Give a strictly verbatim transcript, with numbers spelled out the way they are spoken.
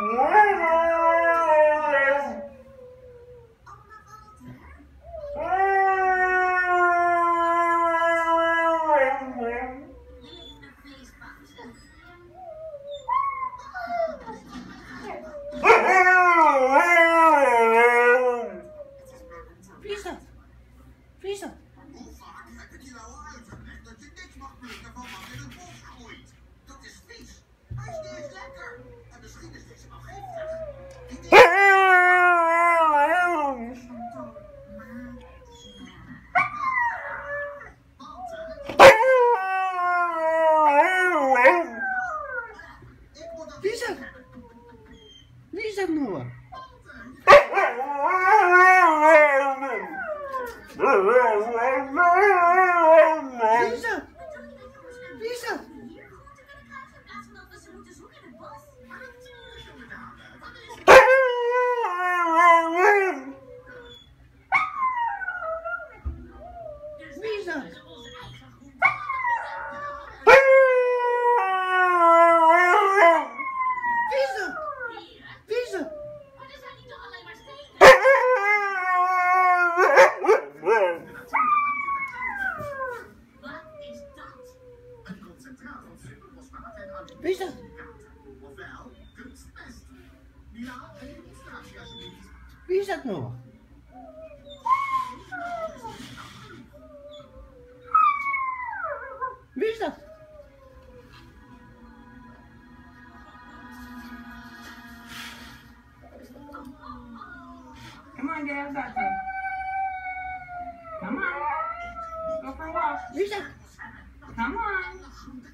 Wie is dat? Wie is dat? Hoe vaak heb ik je nou al uitgelegd dat je niks mag plukken van wat in het bos groeit? Dat is vies. Hij is niet eens lekker. En misschien is deze wel giftig. Die dingen... Wie is dat? Wie is dat nou? Wie is dat? Wie is dat? Wie is dat? Wie is dat? Ofwel, kunstmest. Ja, en je illustratie alsjeblieft. Wie is dat nou? Wie is dat? Come on, get outside. Come on. Go for a walk. Wie is dat? Come on.